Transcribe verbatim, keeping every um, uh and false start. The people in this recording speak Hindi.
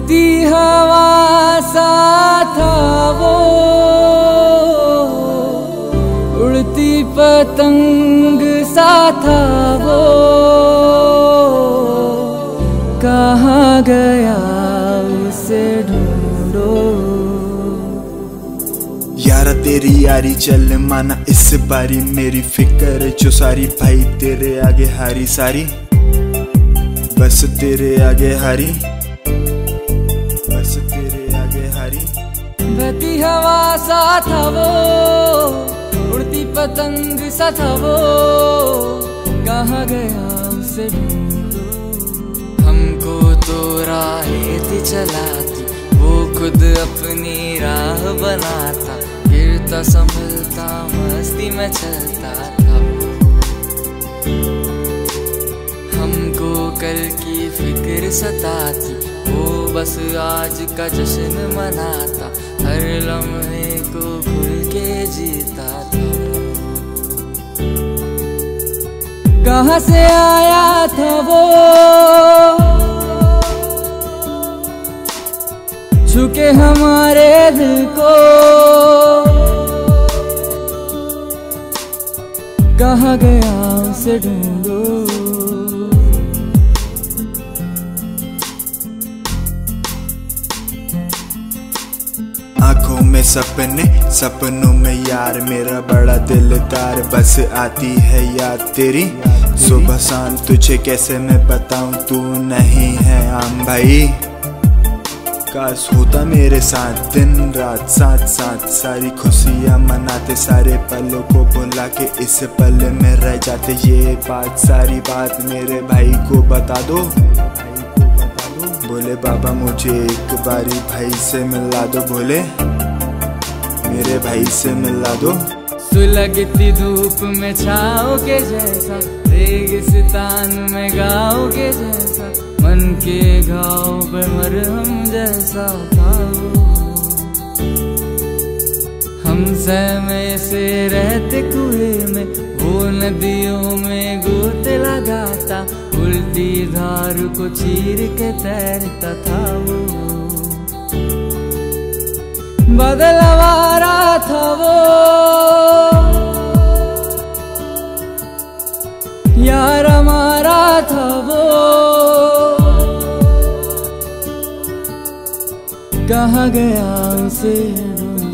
उड़ती हवा सा था वो, उड़ती पतंग सा था वो, कहाँ गया उसे ढूंढो। यारा तेरी यारी चल माना इस बारी, मेरी फिक्र जो सारी भाई तेरे आगे हारी सारी, बस तेरे आगे हारी, बस तेरे आगे हारी। बहती हवा सा था वो, उड़ती पतंग सा था वो, कहाँ गया उसे ढूंढो। हमको तो राहें थी चलाती, वो खुद अपनी राह बनाता, गिरता संभलता मस्ती में चलता था। हमको कल की फिक्र सताती, वो बस आज का जश्न मनाता, हर लम्हे को खुल के जीता था। कहाँ से आया था वो, छुके हमारे दिल को, कहाँ गया उसे ढूंढो। आँखों में सपने, सपनों में यार मेरा बड़ा दिलदार, बस आती है याद तेरी सुबह शाम, तुझे कैसे मैं बताऊं तू नहीं है आम भाई। काश होता मेरे साथ दिन रात साथ साथ, सारी खुशियाँ मनाते, सारे पलों को भुला के इस पल में रह जाते। ये बात सारी बात मेरे भाई को बता दो, बोले बाबा मुझे एक बारी भाई से मिला दो, बोले मेरे भाई से मिला दो। सुलगती धूप में छाओ के जैसा, रेगिस्तान में गाँव के जैसा, मन के घाव पे मरहम जैसा था वो। हम सहमे से रहते कुएं में, वो नदियों में गोते लगाता, उल्टी धार को चीर के तैरता था वो। बदलवारा था वो, यार हमारा था वो, कहाँ गया उसे ढूंढो।